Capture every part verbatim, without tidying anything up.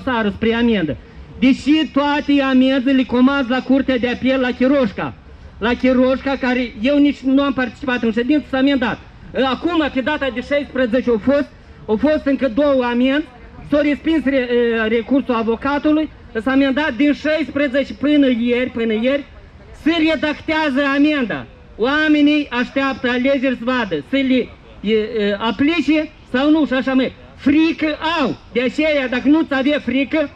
dosarul spre amendă. Deși toate amenzile comand la Curtea de Apel la Chiroșca. La Chiroșca, care eu nici nu am participat în ședință, s-a amendat. Acum, pe data de șaisprezece, au fost, au fost încă două amenzi, s-a respins re, recursul avocatului, s-a amendat din șaisprezece până ieri, până ieri, se redactează amenda. Oamenii așteaptă alegeri să vadă, să le e, e, aplice sau nu și așa mai. Frică au. De aceea, dacă nu-ți avea frică,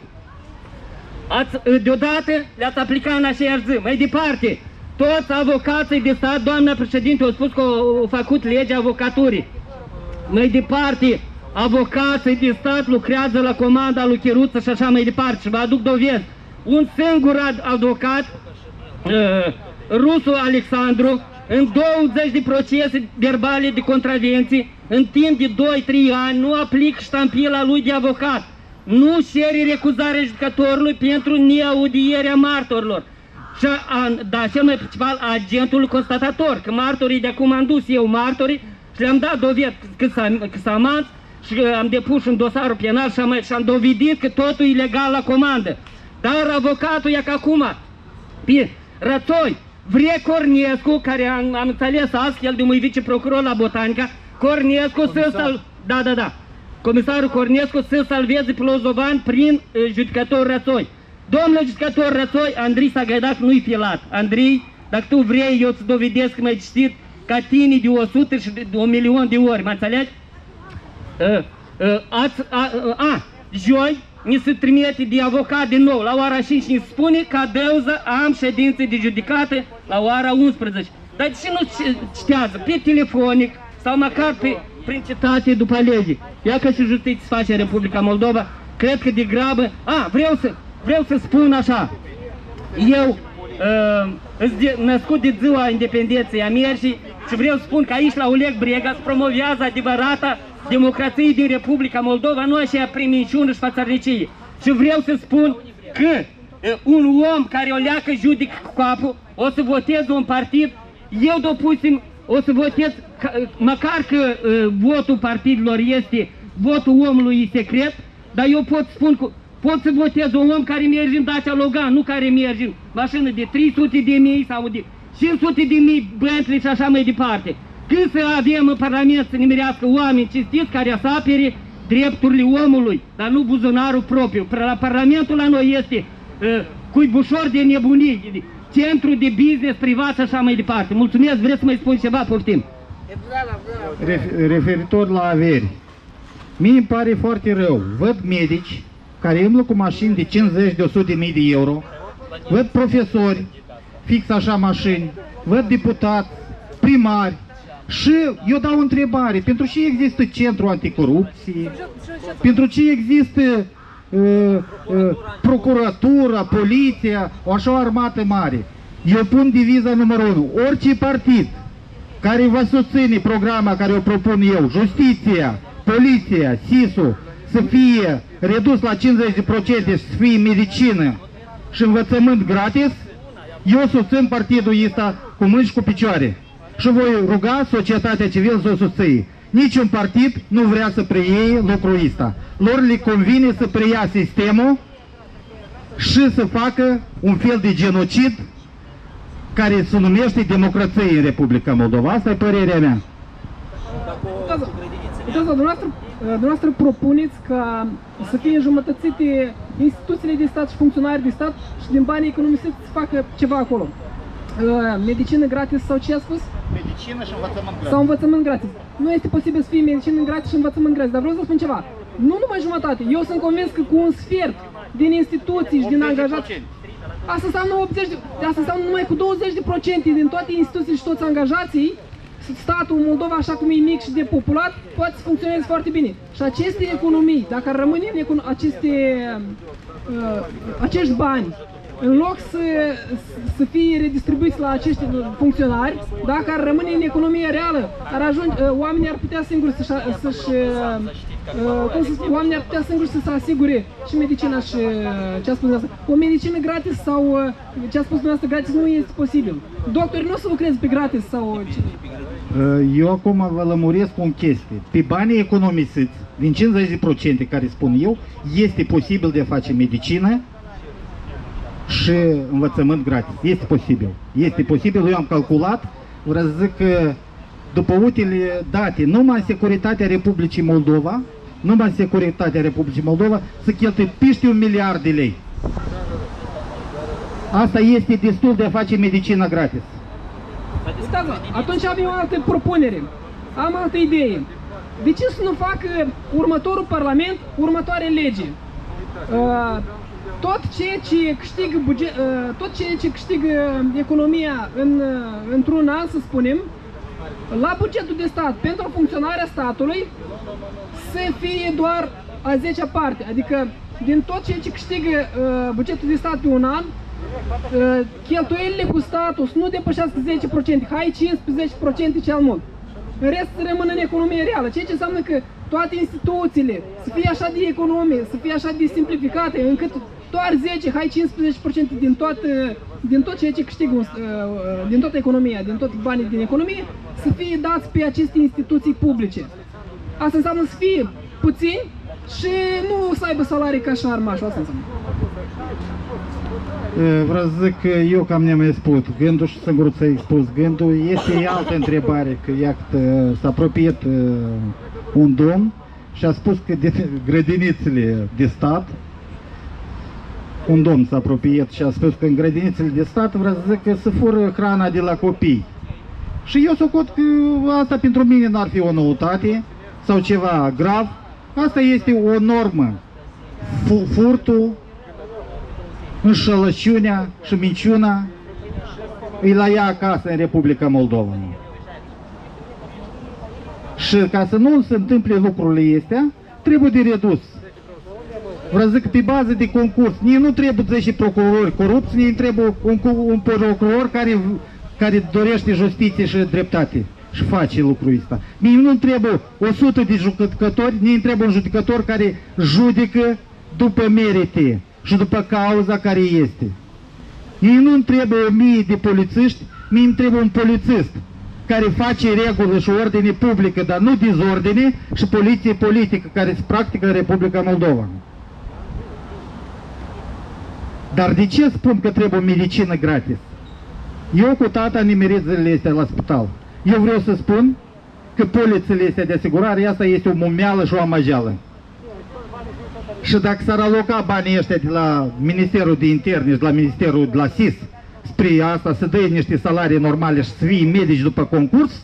ați, deodată le-ați aplicat în aceeași zi. Mai departe, toți avocații de stat, doamna președinte, au spus că au făcut legea avocaturii. Mai departe, avocații de stat lucrează la comanda lui Chiruță și așa mai departe. Și vă aduc dovezi. Un singur avocat, uh, rusul Alexandru, în douăzeci de procese verbale de contravenții, în timp de doi trei ani, nu aplică ștampila lui de avocat. Nu cere recuzarea judecătorului pentru neaudierea martorilor. Și, a, da, cel mai principal, agentul constatator, că martorii de acum am dus eu martorii și le-am dat dovedi că s-a amant și am depus un dosarul penal și am, și am dovedit că totul e ilegal la comandă. Dar avocatul e că acum, pe Rățoi, vrea Cornescu, care am, am înțeles azi, el de un viceprocuror la Botanica, Cornescu să sal... Da, da, da. Comisarul Cornescu să salveze pe Lozovan prin uh, judecător Rățoi. Domnule judecător Rățoi, Andrei Sagaidac nu-i filat. Andrei, dacă tu vrei, eu îți dovedesc că m-ai citit ca tine de o sută și de un milion de ori, mă înțelegi? Uh, uh, ați, a, uh, a, joi, mi se trimite de avocat din nou la ora cinci și îmi spune că adeuză am ședințe de judecată la ora unsprezece. Dar de ce nu citează? Pe telefonic sau măcar pe, prin citație după lege. Ia că și justiție se face în Republica Moldova, cred că de grabă... A, vreau să, vreau să spun așa. Eu uh, născut de ziua independenței Americii și vreau să spun că aici la Oleg Brega se promovează adevărata democrație din Republica Moldova, nu așa priminciună și fațărnicie. Și vreau să spun că uh, un om care o leacă judic cu capul, o să voteze un partid, eu dopusim, o să votez, ca, măcar că uh, votul partidelor este, votul omului e secret, dar eu pot spun că pot să votez un om care merge în Dacia Logan, nu care merge în mașină de trei sute de mii sau de cinci sute de mii Bentley și așa mai departe. Când să avem în Parlament să nimerească oameni cinstiți care să apere drepturile omului, dar nu buzunarul propriu. La Parlamentul la noi este uh, cuibușor de nebunii, centru de business privat și așa mai departe. Mulțumesc, vreți să mai spun ceva? Poftim. Referitor la averi, mie îmi pare foarte rău. Văd medici care îmblă cu mașini de cincizeci de o sută de mii de euro, văd profesori, fix așa mașini, văd deputați, primari și eu dau o întrebare, pentru ce există centru anticorupție, pentru ce există uh, uh, procuratura, poliția, o așa o armată mare. Eu pun diviza numărul unu, orice partid care va susține programa care o propun eu, justiția, poliția, S I S-ul, să fie redus la cincizeci de la sută și să fie medicină și învățământ gratis, eu susțin partidul ăsta cu mâini și cu picioare. Și voi ruga societatea civilă să o susține. Niciun partid nu vrea să preie lucrul ăsta. Lor le convine să preia sistemul și să facă un fel de genocid care se numește democrație în Republica Moldova. Asta e părerea mea. Dumneavoastră, dumneavoastră propuneți ca să fie înjumătățite instituțiile de stat și funcționari de stat și din banii economisiți să facă ceva acolo. Medicină gratis sau ce a spus? Medicină și învățământ gratis. Sau învățământ gratis. Nu este posibil să fie medicină gratis și învățământ gratis, dar vreau să spun ceva. Nu numai jumătate. Eu sunt convins că cu un sfert din instituții și din angajați, asta înseamnă optzeci de, asta înseamnă numai cu douăzeci de procente din toate instituțiile și toți angajații, statul Moldova, așa cum e mic și depopulat, poate să funcționeze foarte bine. Și aceste economii, dacă ar rămâne în econo aceste, uh, acești bani, în loc să, să fie redistribuiți la acești funcționari, dacă ar rămâne în economie reală, ar ajunge, uh, oamenii ar putea singuri să-și, să-și uh, cum să spun, oamenii ar putea singuri să se asigure și medicina și uh, ce a spus dumneavoastră. O medicină gratis sau uh, ce a spus dumneavoastră gratis nu este posibil. Doctorii nu o să lucreze pe gratis sau... Eu acum vă lămuresc o chestie. Pe banii economisiți, din cincizeci la sută care spun eu, este posibil de a face medicină și învățământ gratis. Este posibil. Este posibil, eu am calculat, vreau să zic că după ultimele date, numai Securitatea Republicii Moldova, numai Securitatea Republicii Moldova să cheltuie peste un miliard de lei. Asta este destul de a face medicină gratis. Uitați-vă, atunci am eu o altă propunere, am altă idee. De ce să nu facă următorul Parlament următoare lege? Uh, tot ceea ce câștigă, buget, uh, tot ceea ce câștigă economia în, uh, într-un an, să spunem, la bugetul de stat, pentru funcționarea statului, să fie doar a zecea parte. Adică, din tot ceea ce câștigă uh, bugetul de stat pe un an, uh, cheltuielile cu statul să nu depășească zece la sută, hai cincisprezece la sută cel mult. În rest să rămână în economie reală, ceea ce înseamnă că toate instituțiile să fie așa de economie, să fie așa de simplificate, încât doar zece, hai cincisprezece la sută din tot, din tot ceea ce câștigă, din toată economia, din toți banii din economie, să fie dați pe aceste instituții publice. Asta înseamnă să fie puțini și nu să aibă salarii ca și armași, asta înseamnă. Vreau să zic că eu cam ne-am expus gândul și singur ți-ai expus gândul. Este altă întrebare, că iată, s-a apropiat un domn și a spus că de grădinițele de stat, un domn s-a apropiat și a spus că în grădinițele de stat vreau să zic că se fură hrana de la copii. Și eu socot că asta pentru mine n-ar fi o noutate sau ceva grav. Asta este o normă. Furtul, înșelăciunea și minciuna îi la ea acasă în Republica Moldova. Și ca să nu se întâmple lucrurile astea, trebuie de redus. Vreau să zic că pe bază de concurs, nici nu trebuie zece procurori corupți, nici trebuie un, un procuror care, care dorește justiție și dreptate și face lucrul ăsta. Nici nu trebuie o sută de judecători, nici trebuie un judecător care judecă după merite și după cauza care este. Ei nu trebuie o mie de polițiști, mie îmi trebuie un polițist care face regulă și ordine publică, dar nu dezordine, și poliție politică care se practică în Republica Moldova. Dar de ce spun că trebuie medicină gratis? Eu cu tata nimerit zilele astea la spital. Eu vreau să spun că polițele astea de asigurare, asta este o mumeală și o amăgeală. Și dacă s-ar aloca banii ăștia de la Ministerul de Interne și de la Ministerul de la S I S spre asta, să dea niște salarii normale și să fie medici după concurs,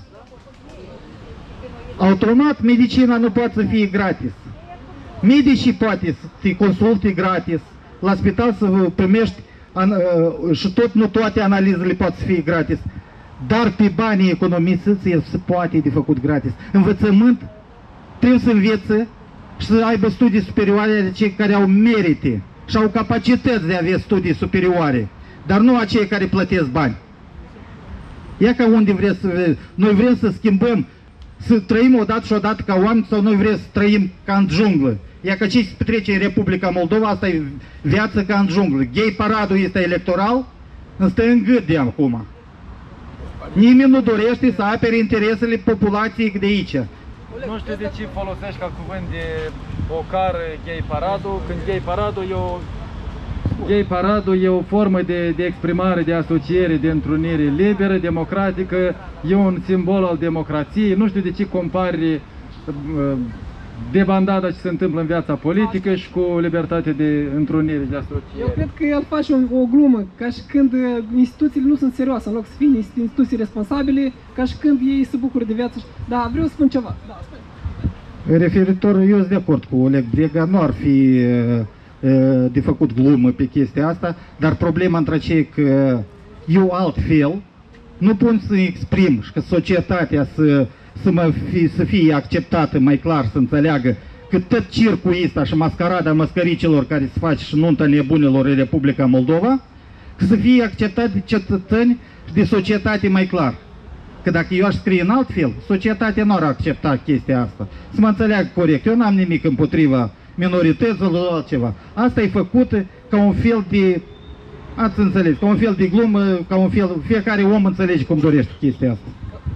automat medicina nu poate să fie gratis. Medicii poate să te consulte gratis, la spital să primești și tot nu toate analizele poate să fie gratis, dar pe banii economisiți se poate de făcut gratis. Învățământ trebuie să învețe și să aibă studii superioare de cei care au merite și au capacități de a avea studii superioare, dar nu acei care plătesc bani. Ia ca unde vreți să... Noi vrem să schimbăm, să trăim odată și odată ca oameni, sau noi vrem să trăim ca în junglă. Ia că ce se petrece în Republica Moldova, asta e viață ca în junglă. Gay paradul este electoral, însă în gât de acum. Nimeni nu dorește să apere interesele populației de aici. Nu știu de ce folosești ca cuvânt de ocară gay paradul, când gay paradul e o... Gay paradul e o formă de, de exprimare, de asociere, de întrunire liberă, democratică, e un simbol al democrației. Nu știu de ce compari uh, debandada ce se întâmplă în viața politică și cu libertatea de întrunire, de asociere. Eu cred că el face o, o glumă, ca și când uh, instituțiile nu sunt serioase, în loc să fie instituții responsabile, ca și când ei se bucură de viață. Da, vreau să spun ceva. Da, spune. Referitor, eu sunt de acord cu Oleg Brega, nu ar fi uh, de făcut glumă pe chestia asta, dar problema între cei că eu altfel nu pot să exprim și că societatea să, să, mă fi, să fie acceptată mai clar, să înțeleagă că tot circul ăsta și mascarada măscăricilor care se face și nunta nebunilor în Republica Moldova, să fie acceptat de cetățeni și de societate mai clar. Că dacă eu aș scrie în alt fel, societatea nu ar accepta chestia asta. Să mă înțeleagă corect, eu n-am nimic împotriva minorităților, altceva. Asta e făcută ca un fel de, ați înțeles, ca un fel de glumă, ca un fel, fiecare om înțelege cum dorește chestia asta.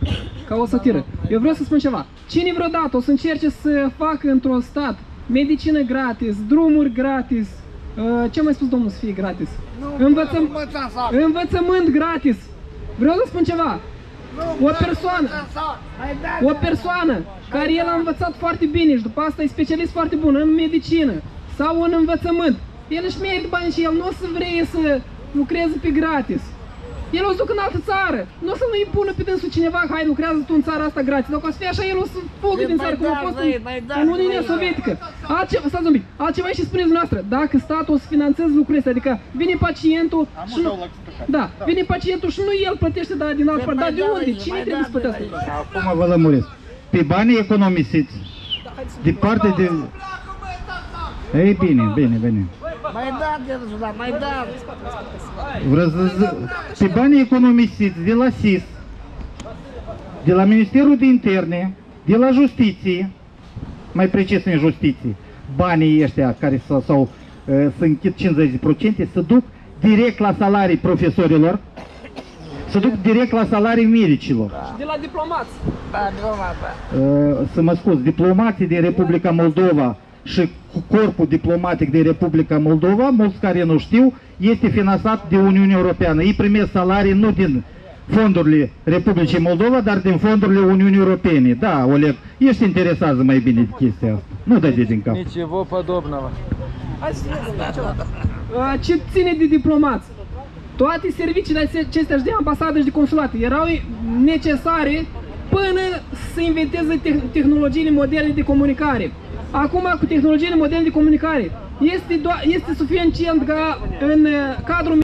ca o satiră. Eu vreau să spun ceva. Cine vreodată o să încerce să facă într-un stat medicină gratis, drumuri gratis, uh, ce mai spus domnul să fie gratis? Învățăm, învățământ gratis. Vreau să spun ceva. O persoană, o persoană care el a învățat foarte bine și după asta e specialist foarte bun în medicină sau în învățământ, el își merită bani și el nu o să vrea să lucreze pe gratis. El o să duc în altă țară, nu o să nu impună pe dânsul cineva, hai lucrează tu în țara asta gratis, dacă o să fie așa, el o să fugă din țară, cum a fost în, în Uniunea Sovietică. Altceva, stați un pic, altceva și spuneți dumneavoastră, dacă statul o să finanțeze lucrurile astea, adică vine pacientul și nu, da, vine pacientul și nu el plătește da, din altă parte, dar de unde? Cine trebuie să plătească? Acum vă lămuresc. Pe banii economisiți, de parte de... Ei, bine, bine, bine. Mai da, de mai da. Pe banii economisiți de la S I S, de la Ministerul de Interne, de la Justiție, mai precis în Justiție, banii ăștia care s-au să închid cincizeci la sută se duc direct la salarii profesorilor, se duc direct la salarii medicilor. De la diplomați. Da, diplomat. Să mă scuz, diplomații din Republica Moldova și corpul diplomatic din Republica Moldova, mulți care nu știu, este finanțat de Uniunea Europeană. Ei primesc salarii nu din fondurile Republicii Moldova, dar din fondurile Uniunii Europene. Da, Oleg, ești interesat mai bine de chestia asta. Nu dă-te din cap. Nici его подобного. Ce ține de diplomați? Toate serviciile acestea și de ambasadă și de consulate erau necesare până să inventeze te tehnologiile moderne de comunicare. Acum, cu tehnologiile moderne de comunicare, este, este suficient ca în cadrul